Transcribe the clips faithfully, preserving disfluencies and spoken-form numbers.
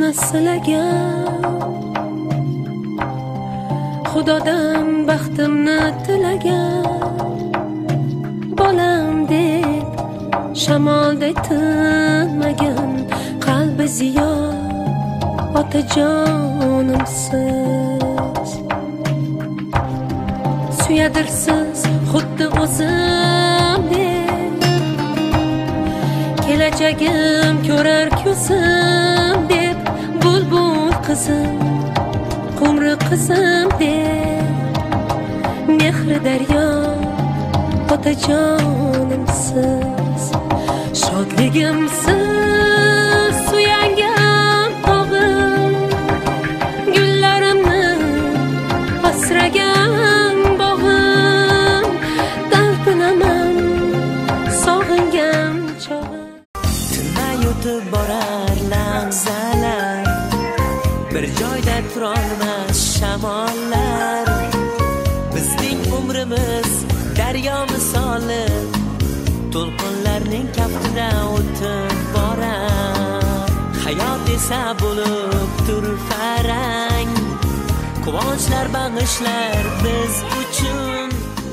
ko'zimni silagan, Xudodan baxtimni tilagan, bolam deb shamolday tinmagan, qalbi ziyo otajonimsiz. Suyadirsiz xuddi o'zimdek, kelajagim ko'rar ko'zim deb, bulbul qizim, qumri qizim deb, mehri daryo otajonimsiz. Shodligimsiz suyangan tog'im, gullarimni asragan bog'im, talpinaman sog'ingan chog'im. Tinmay o'tib borar lahzalar, bir joyda turolmas shamollar. Bizning umrimiz daryo misoli, to'lqinlarning kaftida o'tib borar. Hayot esa bo'lib tur farang, quvonchlar bag'ishlar biz uchun.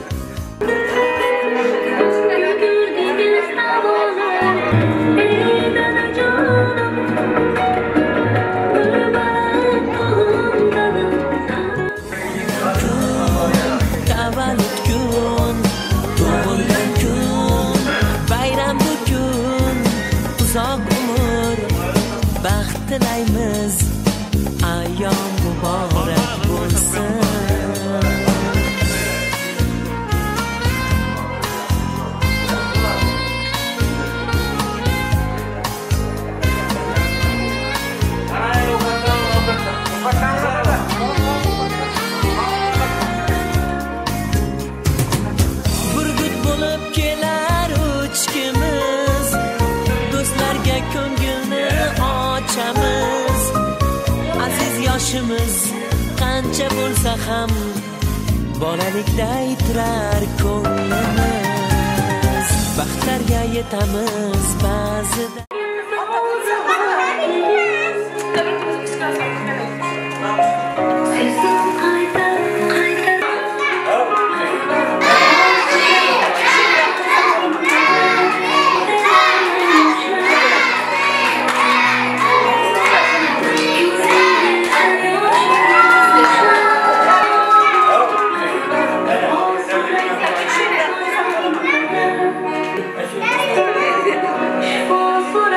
Tavallud kun, tug'ilgan kun, bayram kun, uzoq umr, baxt tilaymiz, ayyom muborak bo'lsin. Burgut bo'lib kelar uçkimiz, do'stlarga ko'ngilni ochamiz. Aziz yoshimiz qancha bo'lsa ham, bolalikday turar ko'nglimiz. Baxtlarga yetamiz ba'zida. For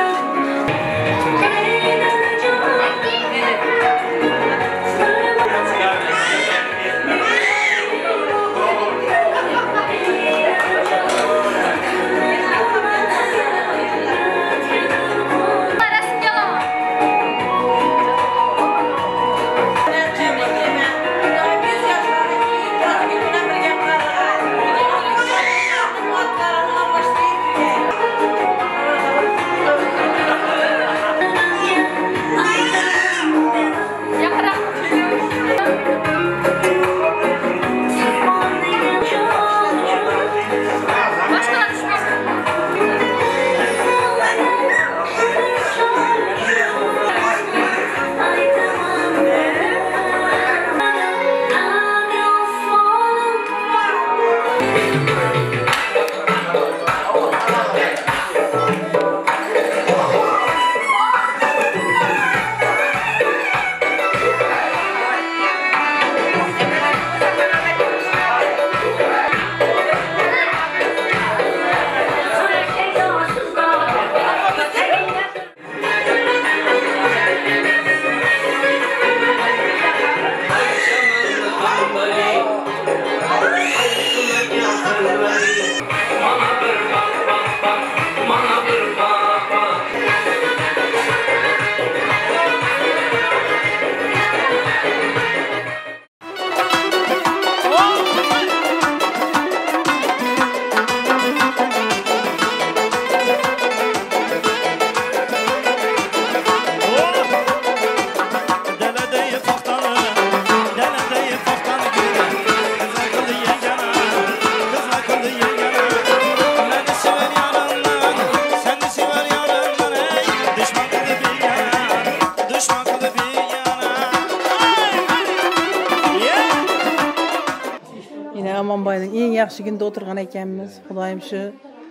Amanbay'ın en yaxşı günde oturgan ekenmiz. Xudayım şu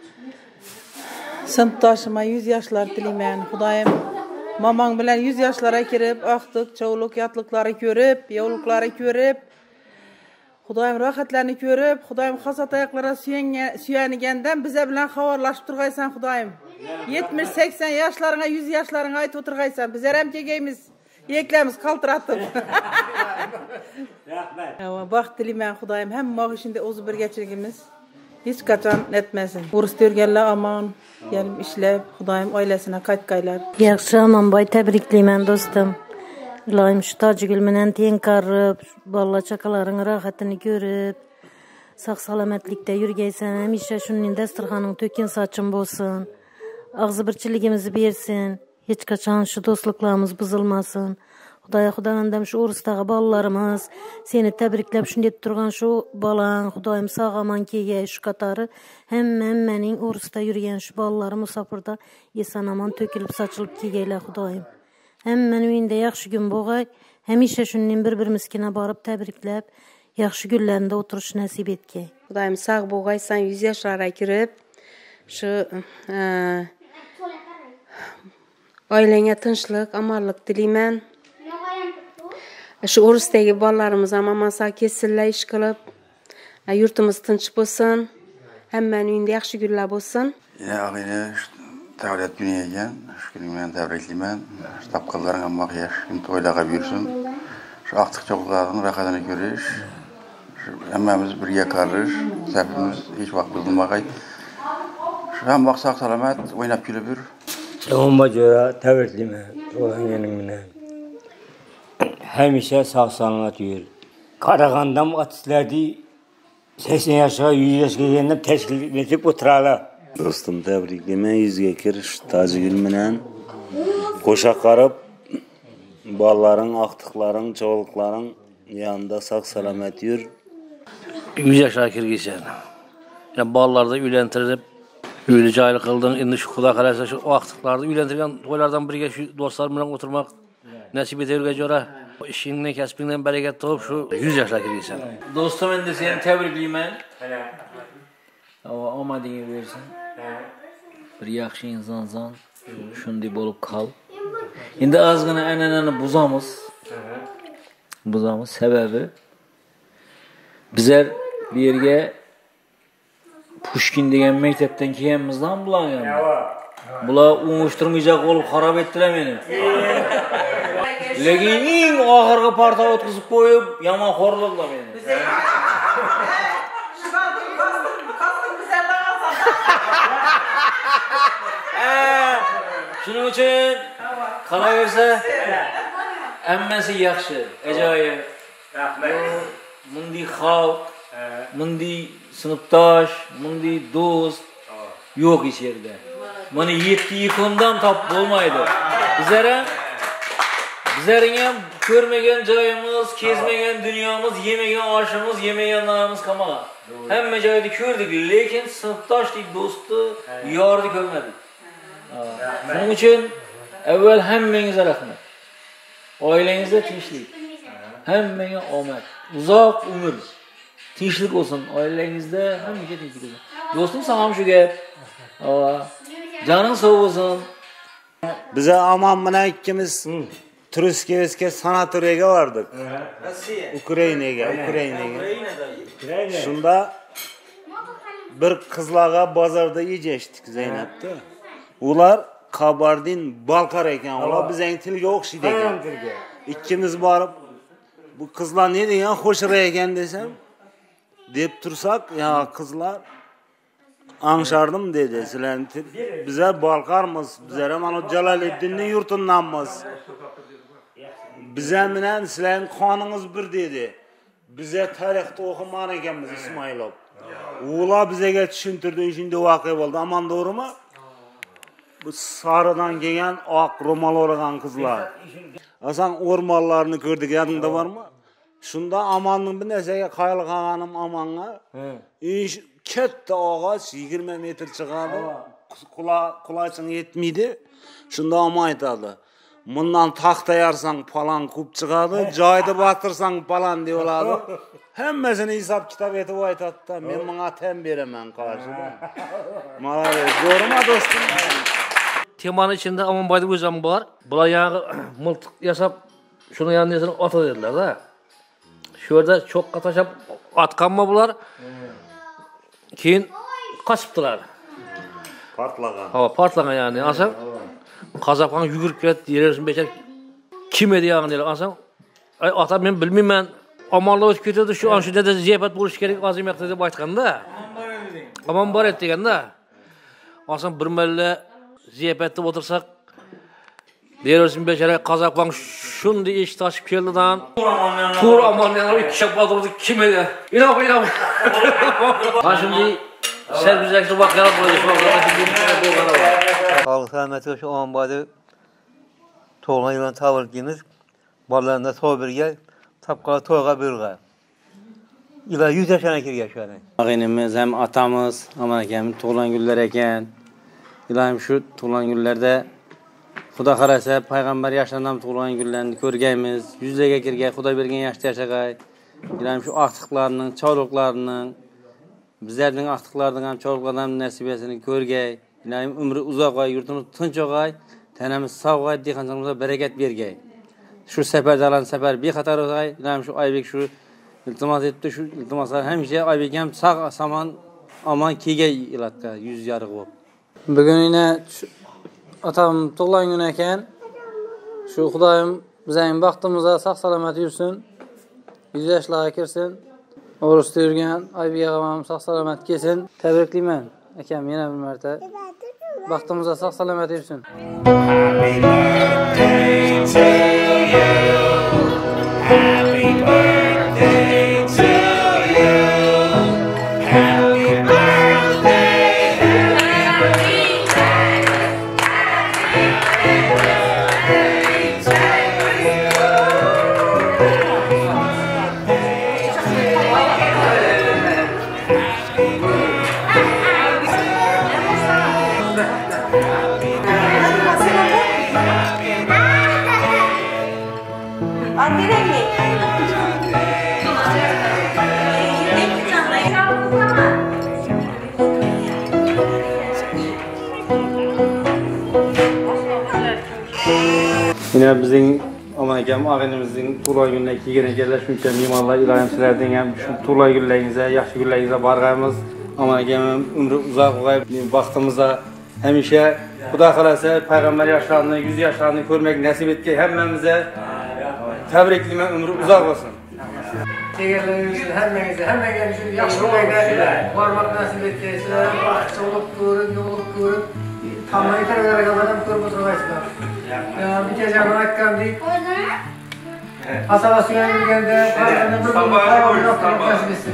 sınıftaşıma yüz yaşlar dileymen. Xudayım mamang bilen yüz yaşlara kirip, aktık, çoğuluk, yatlıkları görüp, yavlukları görüp, Xudayım rahatlarını görüp, Xudayım hasat ayaklara süyenigenden bize bilen havarlaşıp turgaysan Xudayım. yetmiş seksen yaşlarına, yüz yaşlarına ait oturgaysan. Biz hem kegeyimiz, yeklemiz kaltıratıp. Bak dileymen Xudayım, hem mağışında ozu bir geçirgimiz. Hiç kaçan etmesin. Urus dörgelle aman, gelim işlep, Xudayım ailesine kaytkaylar. Yaxşı Amanbay, təbrikliyəm dostum. İlayim şu Tacıgül menen teң qarıb, balla çakaların rahatını görüp, sağ salametlikte yürgeysen, hemişe şunun dasturxanın töken saçın bolsun. Ağzı birçiligimizi bersin. Hiç kaçan şu dostluklarımız buzulmasın. Xudaya Xudayandam şu urusdağı balalarımız seni təbriklep şundep turgan şu balan, Xudayım sağ aman keye şu katarı hem hemmenin urusda yürüyen şu balaları musafirda esan aman tökülüp saçılıp kegeyler Xudayım. Hemmen uyinde yaxşı gün boğay, hemişe şunun bir-birimizkine barıp təbriklep, yaxşı günlerinde oturuş nasip etkey. Xudayım sağ boğaysan yüz yaşlara girip, şu e, ailene tınçlık, amarlık dileymen. Şu urusdagi balalarımız aman sağ kesille iş kılıp, yurtumuz tınç bolsun, hemmen uyinde yaxşı günler bolsun. Ya ağine Tavlet günü egen, şu günümen təbrikliymen, şu tapqalların amma yaş gün toylağa büyürsün. Şu aktık çoğulların rahatını görüş, şu emmemiz birge kalır, hepimiz hiç vakt buzulmağay. Şu hem vakt sağ salamet oynap gülübür. Amanbay göre təbrikliymen, olan yenimine. Hemişe sağ salamet yürü. Karagandam atislerdi, seksen yaşa, yüz yaşa geldiğinde teşkil edip oturarlar. Dostum təbrikliymen yüzge kir Tacıgül menen koşak qarıb balların, aktıkların, çoğulukların yanında sağ salamet yür. yüz yaşa kirgiysen. Yani ballarda ülentirip öyle cahil kıldın. Şimdi şu Xuda kalaysa şu o aktıklarda ülentirgen toylardan birge şu dostlar bilen oturmak nasip ederge göre işinden kesbinden bereket topup şu yüz yaşa kirgiysen. Dostum endi seni təbrikliymen. O amadini versin. Bir yaxşı insansan, şunday bolup kal. Endi azgına ananani buzamız. Buzamız sebebi bizler bir yerge Pushkin degan mektepten kelganmizdan bular yani. Bular o'ngishtirmayacak olup harap ettiler meni. Lekin eng oxirgi parta o'tkazib qo'yib, yomon xo'rliqlar meni. Shuning uchun qaraversa hammasi yaxshi, ajoyib. Rahmat. Bunday xalq, bunday sinfdosh, bunday do'st yo'q ish yerda. Mana yetti ikondan top bo'lmaydi. Bizlar ham bizlarning ham ko'rmagan joyimiz, kezmagan dunyomiz, yemagan oshimiz, yemagan nonimiz qolmagan. Hamma joyda ko'rdik, lekin sinfdoshlik, do'stni, yorni ko'rmadik. Shuning uchun avval hammangizga rahmat. Oilangizda tinchlik, hammaga omad, uzoq umr, tinchlik olsun. Oilangizda hammaga tinchlik olsun. Do'stim, sana ham shu gap. Canın sağ olsun. Bize aman bilan ikkimiz Turskiyevga sanatoriyaga vardık. Ukraynaga, Ukraynaga. Shunda bir qizlarga bozorda yeyishdik Zeynep'te. Ular Kabardin Balkar ekan, ular bizning tilga o'xshaydi ekan. Ikkimiz borib bu qizlar ne degan xo'shira ekan desam, deb tursak, ya qizlar Anşardım dedi. Sizlar bizlar Balkarmız, bizlar mana Jaloliddinning yurtindanmiz. Bizlar bilan sizlarning qoningiz bir dedi. Bizlar tarixda o'qimagan ekanmiz Ismoilov. Ular bizga tushuntirdi, shunday voqea bo'ldi. Aman to'g'rimi? Bu sarıdan kelgan oq ro'mol o'ragan qizlar. Asan o'rmonlarni ko'rdik, yodingda bormi? Shunda Amanning bir narsaga qayilganim Amanga. Ish katta ağaç yigirma metr chiqadi. Kula quloching yetmaydi. Shunda Aman aytadi. Bundan taxta yarsang falan ko'p chiqadi, joyda batırsang falan deb oladi. Hemmesini hesap kitap etip aytadı. Men bana tem beremen karşıda. Malay, doğru mu dostum? Temanın içinde Amanbay'da özüm var. Bular yağı mıltık yasap şunu yanına ata dediler da. Şurada çok kataşap atkan mı bular? Keyin kaçıptılar. Partlagan. Hava partlagan yani. Asam Kazapkan yugurip ketdi. Yerersin beşer kim edi yağın deyler. Asam ay ata men bilmeymen. Amanla ötüp ketedi şu an şu dede ziyafet buluş gerek azim yaptı deb aytganda. Aman bar et deganda. Asam bir melle ziyafetde otursak Dersin beşere Kazakban şunday iş taşıp keldidan. Tur amanlar iki şapladırdı kim edi? İnap inap. Ha şimdi sergüzekli vakıyalar burada şu anda bir bolğana var. Sağlık selametli şu Amanbay'da toğlan yılan tavırginiz. Ballarında toğ birge, tapqala toğga birge. İla yüz yaşana kirge şu an. Ağaynimiz hem atamız, aman ekemin toğlan güller eken. İlahim şu toğlan güllerde Xuda qarasa Peygamber yaşlandan tuğulan günlerini görgəyimiz, yüzləgə kirgə, Xuda bergen yaşda yaşagay. İlahim şu axtıqlarının, çoluqlarının, bizlərinin axtıqlarının, çoluqlarının nəsibəsini görgəy. İlahim ömrü uzaqay, yurtumuz tınç oğay, tənəmiz sağay, dixançalımıza bereket bergəy. Şu səfərdə alan səfər bir xatar oğay. İlahim şu Aybek şu iltimas etdi, şu iltimaslar həmişə Aybekəm sağ, saman, aman kiygəy ilatqa, yüz yarıq olub. Bugün yine atam tuğlan günü eken şu Xudayım bizim vaxtımıza sağ salamat yursun. yüz yaşlığa kirsin. Oruçda yürgen Aybiye ağamam sağ salamat kesin. Tebrikliyim ekem yine bir mərtə. Vaxtımıza sağ salamat yursun. Happy birthday to you. Happy birthday to you. Happy Yine bizim aman ekem ağaynimizin tuğlan gününe kiygene gelleşmişken mimarlar ilahim sizlerden hem şu tuğlan günlerinize, yaxşı günlerinize barğayımız. Aman ekem ömrü uzak oğay, vaxtımıza hemişe Xuda qalasa Peygamber yaşlarını, yüz yaşlarını görmek nasip etki hemmemize tebrikliyim ömrü uzak olsun. Tegerlerimizin hemmenize, hemen gelmişim yaxşı günlerine varmak nasip etki. Sizler çoluk görüp, yoluk görüp, tamamı terörlere kadar görüp oturmaysınlar. Bir kez yanına aytkan deyip Asala suya yürgende Karşına bir bunu kavramına oturup nasip etsin.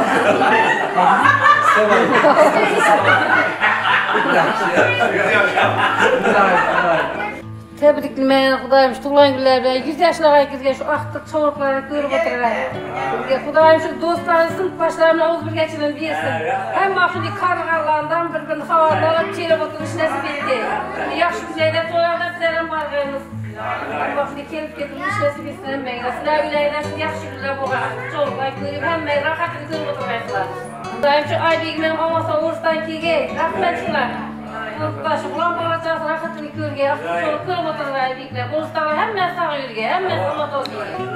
Tebriklimen Xudayım şu tuğlan günlerde yüz yaşlığa kirgen şu axtık çolukları görüp oturlar. Xudayım şu dostları sınıfdaşlarımla oğuz bir geçirin bilsin. Hem şimdi karılarlardan birbirini havalarla çelip oturuş nasip etti. Yaxşı güzeyde toylarda bizlerin barğayımız. Hem şimdi kelip getirmiş nasip etsin hem meyre. Sizler üleyden şimdi yaxşı güzel boğa axtık çolukları görüp hem meyre rahatını görüp oturmaysılar. Xudayım şu Aybek'imem olmasa Oğuz'dan kirgey. Rahmetçiler. Taşı ulan balacağız rahatını görge, axtı çoluk görüp oturur Aybek'le. Oğuz'dan hemen sağ yürge, hemen samat olsun.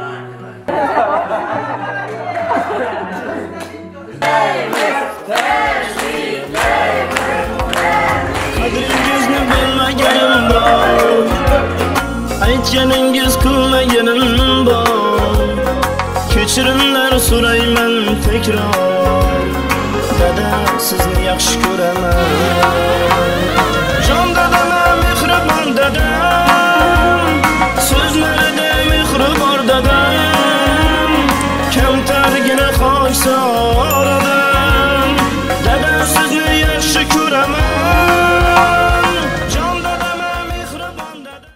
Qadringizni bilmaganim bor, aytganingiz kulmaganim bor. Kechirimlar so'rayman tekrar, dada sizni yaxshi ko'raman. Jon dadam mehribon dadam, so'zlarida mehr bor dadam. Kamtargina qo'ysa